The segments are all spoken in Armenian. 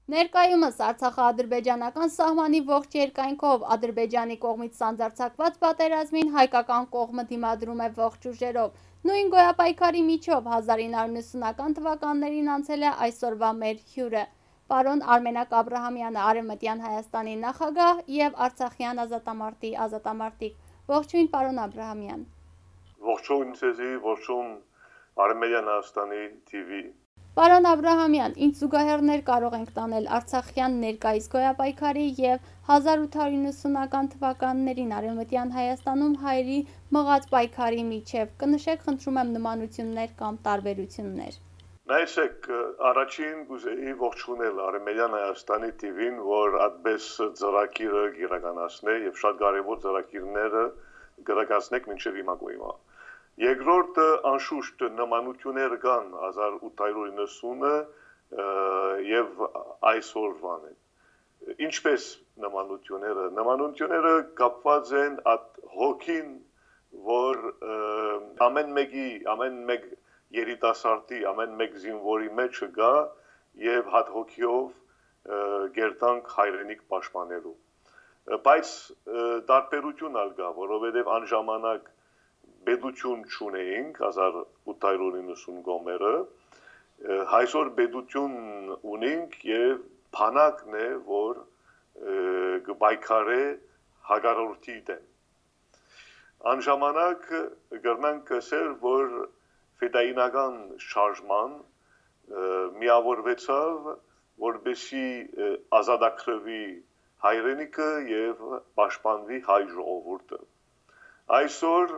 Ներկայումս Արցախա-ադրբեջանական սահմանի ողջ երկայնքով Ադրբեջանի կողմից սանձարձակված պատերազմին հայկական կողմը դիմադրում է ողջ ուժերով։ Նույն գոյապայքարի միջով 1990-ական թվականներին անցել է այսօրվա մեր հյուրը, պարոն Արմենակ Աբրահամյանը, Արևմտյան Հայաստանի նախագահ և Արցախյան ազատամարտի ազատամարտիկ։ Ողջույն, պարոն Աբրահամյան։ Ողջույն ձեզի, ողջույն Արևմտյան Հայաստանի TV։ Պարոն Աբրահամյան, ինչ զուգահեռներ կարող ենք տանել Արցախյան ներկայիս գոյապայքարի և 1890-ական թվականներին Արևմտյան Հայաստանում հայերի մղած պայքարի միջև, կնշեք խնդրում եմ նմանություններ կամ տարբերություններ։ Նայեցեք, առաջին կուզեի ողջունել Արևմտյան Հայաստանի TV-ին, որ այդպես ծրագիրը իրականացնե եւ շատ կարեւոր ծրագիրները իրականացնեք մինչեւ հիմա գոյմա։ Երկրորդը անշուշտ նմանություններ կան 1890-ը եւ այսօրվան են։ Ինչպես նմանությունները։ Նմանությունները կապված են այդ հոգին, որ ամեն մեկ երիտասարդի, ամեն մեկ զինվորի մեջ կա եւ հատ հոգիով գերտանք հայրենիք պաշտպանելու։ Բայց տարբերություն ալգա, որովհետեւ անժամանակ պետություն չունեինք 1890 գոմերը, այսօր պետություն ունենք եւ բանակն է, որ կպայքարե հակառակորդի դեմ։ Անժամանակ կրնանք ասել, որ ֆեդայինական շարժման միավորվեցավ, որպեսի ազատագրվի հայրենիքը եւ պաշտպանվի հայ ժողովուրդը։ Այսօր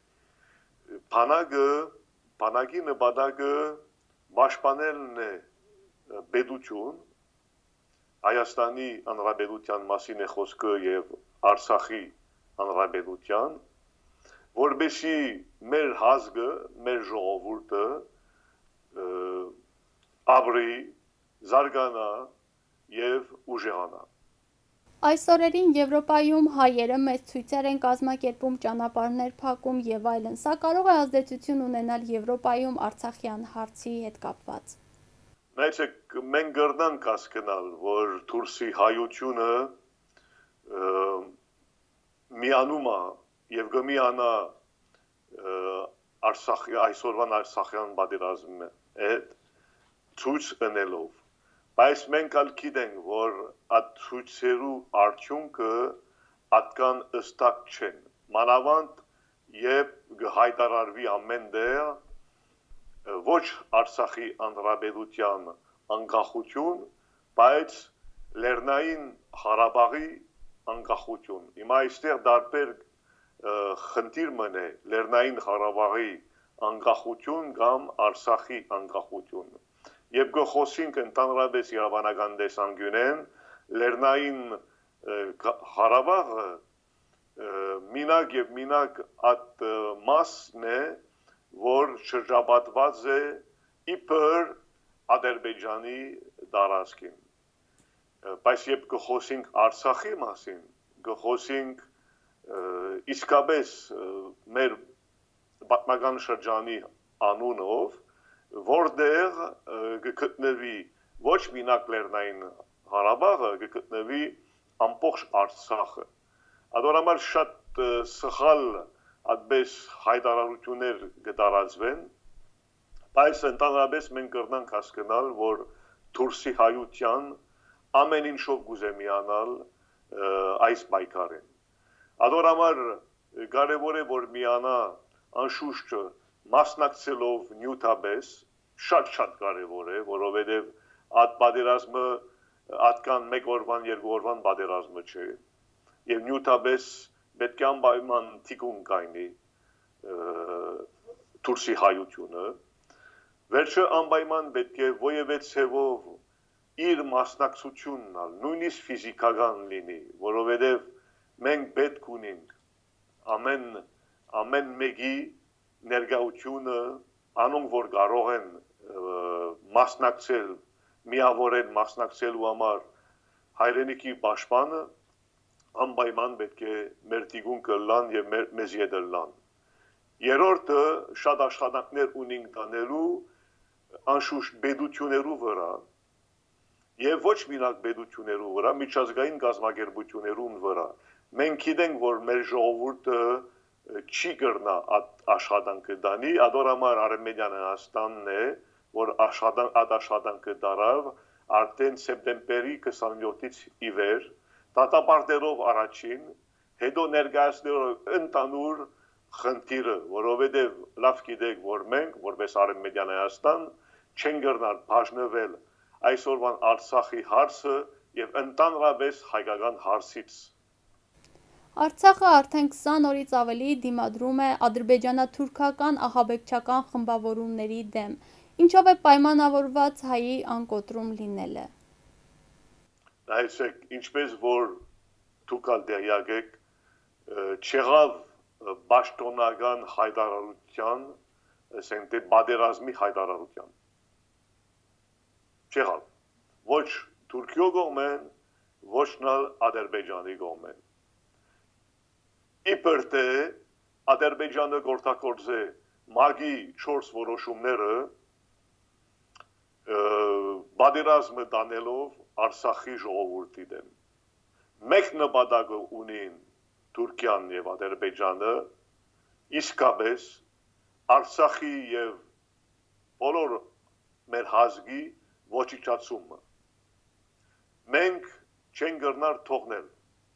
բանակի նպատակը պաշտպանելն է պետություն, Հայաստանի Հանրապետության մասին է խոսքը եւ Արցախի Հանրապետության, որպեսի մեր ազգը, մեր ժողովուրդը ապրի, զարգանա եւ ուժեղանա։ Այս օրերին Եվրոպայում հայերը մեծ ցույցեր են կազմակերպում, ճանապարհներ փակում եւ այլն։ Սա կարող է ազդեցություն ունենալ Եվրոպայում Արցախյան հարցի հետ կապված։ Նայեցեք, մենք կրնանք հասկանալ, որ Թուրքի հայությունը միանում է եւ կմիանա այսօրվան Արցախյան պատերազմը հետ ցույց ընելով։ Բայց մենք ալ գիտենք, որ այդ ցույցերու արդյունքը այդքան ըստակ չեն։ Մանավանդ երբ կհայտարարվի ամեն տեղ ոչ Արցախի Հանրապետության անկախություն, բայց Լեռնային Ղարաբաղի անկախություն։ Հիմա այստեղ դարբեր խնդիր մնե Լեռնային Ղարաբաղի անկախություն կամ Արցախի անկախություն։ Եվ գխոսինք ընդհանրապես իրավանական տեսանկյունեն Լեռնային Ղարաբաղը մինակ եւ մինակ այդ մասն է, որ շրջապատված է իբր Ադրբեջանի տարածքին։ Բայց երբ գխոսինք Արցախի մասին, գխոսինք իսկապես մեր պատմական շրջանի անունով, որտեղ գտնվի ոչ մինակ Լեռնային Ղարաբաղը, գտնվի ամբողջ Արցախը։ Adorամար շատ սխալ այդպես հայտարարություններ կտարածվեն, բայց ընդհանրապես մենք կրնանք հասկանալ, որ Թուրքի հայության ամեն ինչով կուզե միանալ այս պայքարին։ Adorամար կարևոր է, որ միանա անշուշտ մասնակցելով նյութապես շատ կարևոր է, որովհետև այդ պատերազմը այդքան մեկ օրվան, երկու օրվան պատերազմը չէ, եւ նյութապես պետք է անպայման թիկուն կայնի Թուրքի հայությունը, վերջը անպայման պետք է ովևէ ցևով իր մասնակցությունն ալ, նույնիսկ ֆիզիկական լինի, որովհետև մենք պետք ունենք ամեն մեկի ներկայությունը անոնք որ կարող են մասնակցել, միավորեն մասնակցելու համար հայրենիքի պաշտպանը անպայման պետք է մեր տիգունքը լան եւ մեզ յետը լան։ Երրորդը շատ աշխատանքներ ունենք տանելու անշուշտ պետություններու վրա եւ ոչ միակ պետություններու վրա, միջազգային գազམ་ակերպություններուն վրա։ Մենք գիտենք, որ մեր ժողովուրդը չի կրնա աշխատանքը դանի, ադորամար Արմենիան Հայաստանն է, որ աշխատանքը դարավ արդեն սեպտեմբերի 27-ից ի վեր, դատապարտելով առաջին, հետո ներկայացնելով ընդանուր խնդիրը, որովհետև լավ գիտեք, որ մենք, որպես Արմենիան Հայաստան, չեն կրնար բաժնվել այսօրվան Արցախի հարցը եւ ընդհանրապես հայկական հարցից։ Արցախը արդեն 20 օրից ավելի դիմադրում է ադրբեջանա-թուրքական ահաբեկչական խմբավորումների դեմ, ինչով է պայմանավորված հայի անկոտրում լինելը։ Նայեցեք, ինչպես որ դուք ալտերյակ եք, չեղավ պաշտոնական հայտարարության, ասենք թե պատերազմի հայտարարության։ Չեղավ։ Ոչ Թուրքիո կողմեն, ոչ նալ Ադրբեջանի կողմեն։ Իբր թե Ադրբեջանը գործակորձե մագի 4 որոշումները պատերազմը տանելով Արցախի ժողովրդի դեմ։ Մեկ նպատակ ունին Թուրքիան եւ Ադրբեջանը իսկապես Արցախի եւ բոլոր մեր ազգի ոչնչացումը։ Մենք չենք գնար թողնել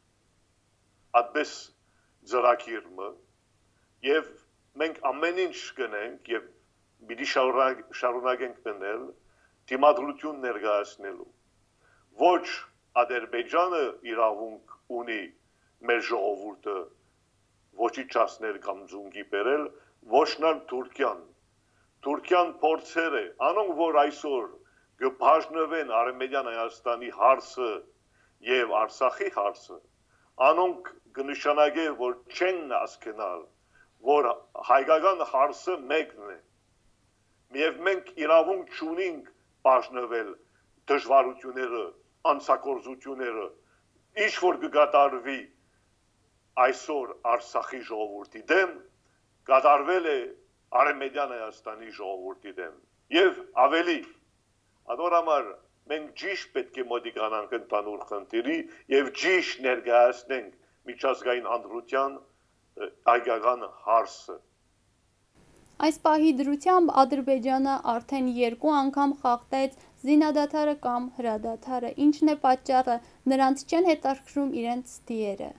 այդպես ծրագիրը եւ մենք ամեն ինչ կնենք եւ պիտի շարունակենք գնել դիմադրություն ներկայացնելու ոչ Ադրբեջանը իրավունք ունի մեր ժողովուրդը ոչնչացնել կամ զունգի բերել ոչ նալ Թուրքիան փորձեր է անոնք որ այսօր կբաժնվեն Արմենիան Հայաստանի հարցը եւ Արցախի հարցը անոնք կնշանակե որ չեն հասկանալ որ հայկական հարցը մեկն է եւ մենք իրավունք չունենք բաժնվել դժվարությունները անցակորձությունները ինչ որ կգադարվի այսօր Արցախի ժողովրդի դեմ կատարվել է Արմենիան Հայաստանի ժողովրդի դեմ եւ ավելի ադորամար մենք ճիշտ պետք է մոտիկանանք ընդհանուր խնդիրի եւ ճիշտ ներկայացնենք միջազգային հանրության հայկական հարցը Այս պահի դրությամբ Ադրբեջանը արդեն 2 անգամ խախտեց զինադադարը կամ հրադադարը, ինչն է պատճառը, նրանց չեն հետաքրքրում իրենց ստիերը։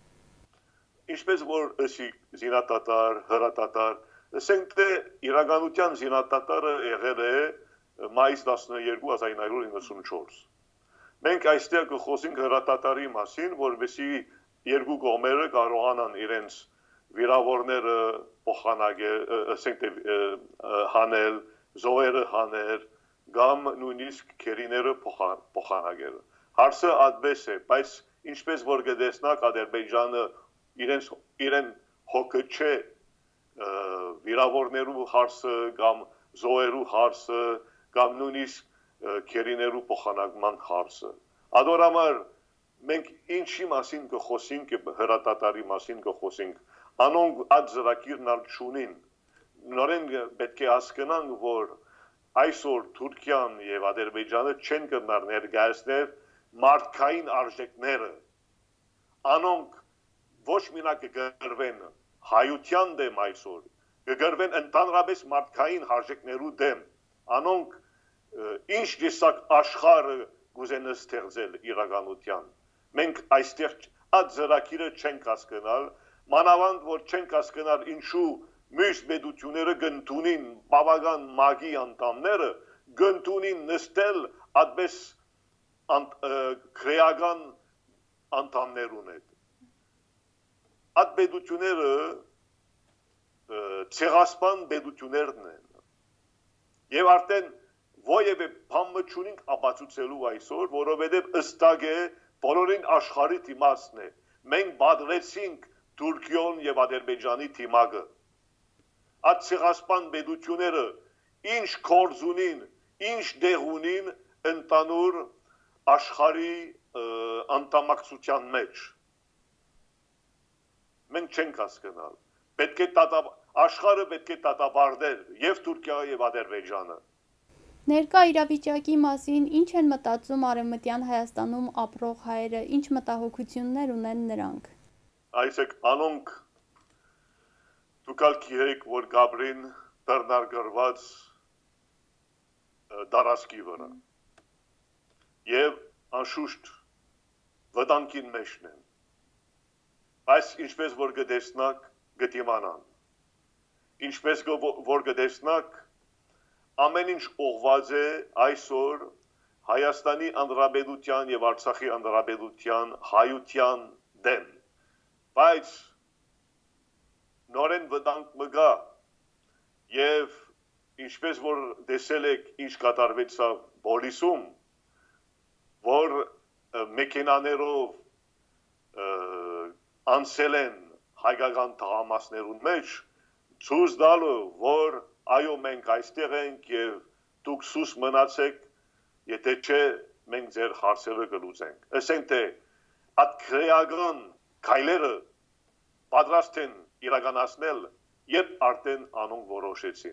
Ինչպես որ ըսի զինադադար, հրադադար, ասենք թե իրականության զինադադարը եղել է մայիս 12 1994։ Մենք այստեղ կխոսենք հրադադարի մասին, որովհետեւ երկու կողմերը կարողանան իրենց վիրավորները փոխանակել, ասենք թե հանել, զոհերը հանել, կամ նույնիսկ քերիները փոխանակել։ Հարցը այդպես է, բայց ինչպես որ կտեսնակ Ադրբեջանը իրեն հոգը չէ վիրավորներու հարցը կամ զոհերու հարցը կամ նույնիսկ քերիներու փոխանակման հարցը։ Ադորամար մենք ինչի մասին կխոսենք, հրադադարի մասին կխոսենք, անոնք այդ ծրագիրն ալ չունին։ Նորեն պետք է հասկանանք, որ այսօր Թուրքիան եւ Ադրբեջանը չեն կրնար ներկայացնել մարդկային արժեքները։ Անոնք ոչ մենակ կգրվեն հայության դեմ այսօր, կգրվեն ընդհանրապես մարդկային արժեքներու դեմ։ Անոնք ինչ տեսակ աշխարհը կուզեն ստեղծել իրականության։ Մենք այստեղ այդ ծրագիրը չենք հասկանալ, մանավանդ որ չենք հասկանալ ինչու մյուս պետությունները գտնունին բավական մագի անդամները գտնունին նստել այդպես քրեական անդամներուն հետ։ Այդ պետությունները ցեղասպան պետություններն են։ Եվ արդեն ովևէ բան չունենք ապացուցելու այսօր, որովհետև ըստակ է բոլորին աշխարհի դիմացն է։ Մենք բادرեցինք Թուրքիոն եւ Ադրբեջանի թիմակը։ Այդ ցեղասպան պետությունները ինչ կորձ ունին, ինչ դեղ ունին ընդանուր աշխարհի անդամակցության մեջ։ Մենք չենք հասկանալ։ Պետք է աշխարհը պետք է դատապարտել եւ Թուրքիա եւ Ադրբեջանը։ Ներկա իրավիճակի մասին ինչ են մտածում Արևմտյան Հայաստանում ապրող հայերը, ինչ մտահոգություններ ունեն նրանք։ Այսեք անոնք դուքալ գիտեք, որ Գաբրին բեռնարկված դարասկի վրա եւ անշուշտ վտանգին մեջն են, բայց ինչպես որ գտեսնակ գտիմանան, ինչպես որ գտեսնակ ամեն ինչ ուղղված է այսօր Հայաստանի Հանրապետության եւ Արցախի Հանրապետության հայության դեմ, բայց նորեն վտանգ մգա եւ ինչպես որ տեսել եք ինչ կատարվեցավ Բոլիսում, որ մեքենաներով անցել են հայկական թղամասներուն մեջ, ցույց տալու, որ այո մենք այստեղ ենք եւ դուք սուս մնացեք, եթե չէ մենք ձեր հարցերը կլուծենք։ Ասենք թե այդ քրեական քայլերը պատրաստ են իրականացնել, երբ արդեն անոնք որոշեցին։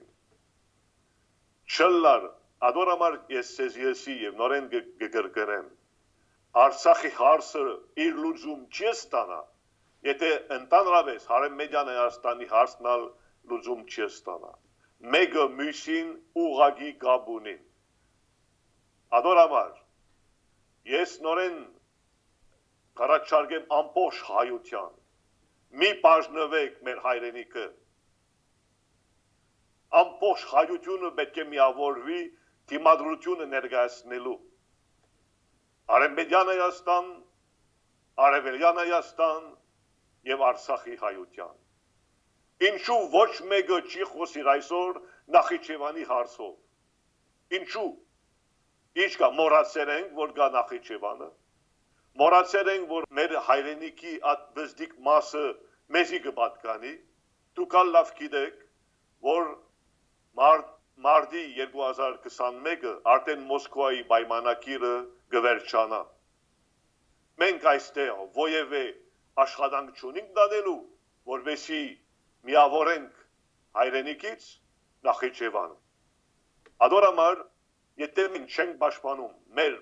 Չլար ադորամար ես եւ նորեն կգրկրեմ։ Արցախի հարցը իր լուծում չի ստանա, եթե ընդանրապես Հարեմեդյան Հայաստանի հարցնալ լուծում չի ստանա։ Մեկը մյուսին ուղղակի կապ ունին։ Ադորամար ես նորեն կարաչարգեմ ամբողջ հայության, մի բաժնվեք մեր հայրենիքը, ամբողջ հայությունը պետք է միավորվի դիմադրությունը ներկայացնելու։ Արևմտյան Հայաստան, Արևելյան Հայաստան եւ Արցախի հայության։ Ինչու ոչ մեկը չի խոսիր այսօր Նախիջևանի հարցով։ Ինչու։ Ինչ կա մոռացել ենք, որ կա Նախիջևանը։ Մոռացել ենք, որ մեր հայրենիքի այդ բզդիկ մասը մեզի կպատկանի։ Դուք լավ գիտեք, որ մարտի 2021-ը արդեն Մոսկվայի պայմանագիրը կվերջանա։ Մենք այստեղ ովևէ աշխատանք չունենք դատելու, որովհետեւ միավորենք հայրենիքից Նախիջևանը։ Ադորամար, եթե մենք չենք պաշտպանում մեր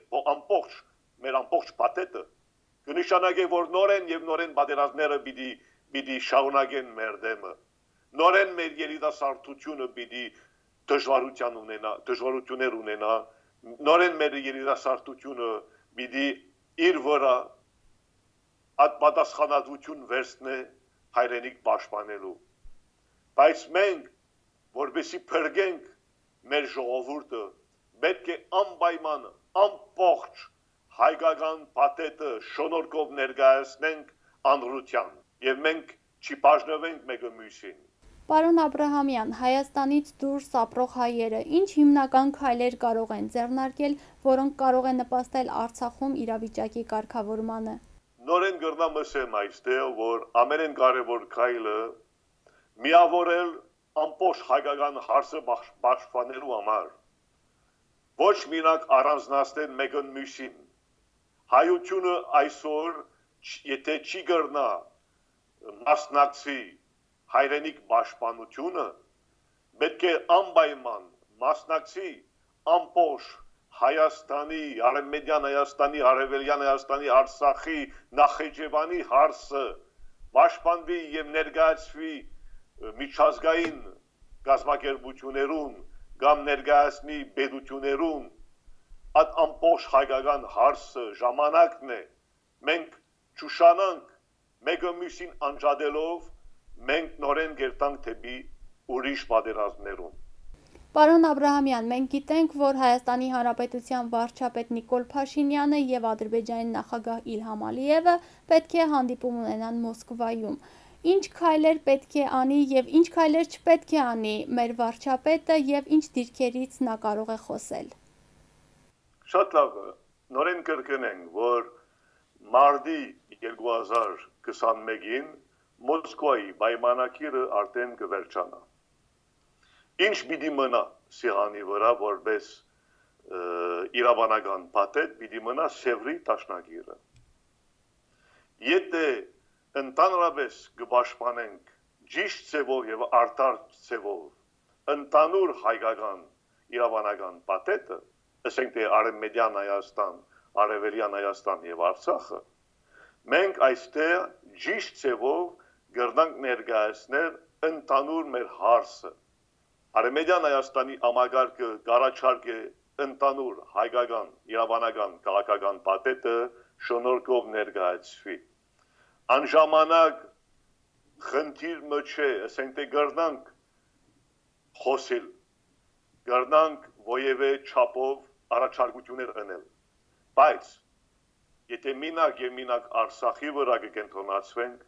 ամբողջ պատետը, կնշանակե, որ նորեն եւ նորեն պատերազմները պիտի շարունակեն մեր դեմը։ Նորեն մեր երիտասարդությունը պիտի դժվարություններ ունենա, նորեն մեր երիտասարդությունը պիտի իր վրա պատասխանատվություն վերցնե հայրենիք պաշտպանելու։ Բայց մենք, որպեսզի փրկենք մեր ժողովուրդը, պետք է անպայման ամբողջ հայկական պատետը շնորհքով ներկայացնենք անրության եւ մենք չբաժնվենք մեկը մյուսին։ Պարոն Աբրահամյան, Հայաստանից դուրս ապրող հայերը ինչ հիմնական քայլեր կարող են ձեռնարկել, որոնք կարող են նպաստել Արցախում իրավիճակի կարգավորմանը։ Նորեն գրնամ ասեմ այստեղ, որ ամենեն կարևոր քայլը միավորել ամբողջ հայկական հարցը պաշտպանելու համար։ Ոչ մենակ առանձնացնել մեկը մյուսին։ Հայությունը այսօր եթե չի գրնա մասնակցի հայրենիք պաշտպանությունը, պետք է անպայման մասնակցի ամբողջ Հայաստանի, Արևմտյան Հայաստանի, Արևելյան Հայաստանի, Արցախի, Նախիջևանի հարցը պաշտպանվի եւ ներկայացվի միջազգային գազམ་ակերպություններուն կամ ներկայացնի պետություններուն այդ ամբողջ հայկական հարցը ժամանակն է մենք ճուշանանք մեկը մյուսին անջատելով մենք նորեն գերտանք դեպի ուրիշ պատերազմներում։ Պարոն Աբրահամյան, մենք գիտենք, որ Հայաստանի Հանրապետության վարչապետ Նիկոլ Փաշինյանը եւ Ադրբեջանի նախագահ Իլհամ Ալիևը պետք է հանդիպում ունենան Մոսկվայում։ Ինչ քայլեր պետք է անի եւ ինչ քայլեր չպետք է անի մեր վարչապետը եւ ինչ դիրքերից նա կարող է խոսել։ Շատ լավ, նորեն կրկնենք, որ մարտի 2021-ին Մոսկվայի պայմանագիրը արդեն կվերջանա։ Ինչ պիտի մնա սեղանի վրա, որպես իրավանական պատետ, պիտի մնա Սևրի դաշնագիրը։ Եթե ընդհանրապես կպաշտպանենք ճիշտ ձևով եւ արդար ձևով ընդանուր հայկական իրավանական պատետը, ասենք թե Արևմտյան Հայաստան, Արևելյան Հայաստան եւ Արցախը, մենք այստեղ ճիշտ ձևով կրնանք ներկայացնել ընդհանուր մեր հարցը։ Արևմտյան Հայաստանի համագարկը կառաջարկե ընդհանուր հայկական, իրավանական, քաղաքական պատետը շնորհքով ներկայացվի։ Անժամանակ խնդիրը չէ, ասենք թե կրնանք խոսել, կրնանք ովևէ չափով առաջարկություններ անել, բայց եթե մինակ եւ մինակ Արցախի վրա կկենտրոնացվենք,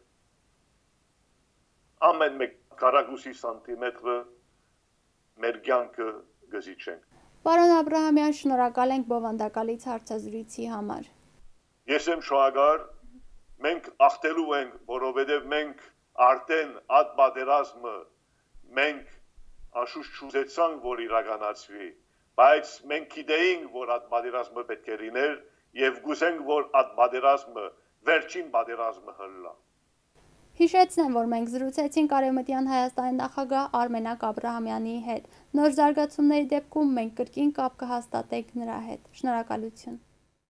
ամեն մեկ քառակուսի սանտիմետրը մեր կյանքը կզիջենք։ Պարոն Աբրահամյան, շնորհակալ ենք բովանդակալից հարցազրույցի համար։ Ես եմ շնորհակալ, մենք ախտելու ենք, որովհետև մենք արդեն այդ պատերազմը մենք անշուշտ չուզեցանք, որ իրականացվի, բայց մենք գիտեինք, որ այդ պատերազմը պետք է լիներ եւ գուզենք, որ այդ պատերազմը վերջին պատերազմը հլա։ Հիշեցնեմ, որ մենք զրուցեցինք Արևմտյան Հայաստանի նախագահ Արմենակ Աբրահամյանի հետ։ Նոր զարգացումների դեպքում մենք կրկին կապ կհաստատենք նրա հետ։ Շնորհակալություն։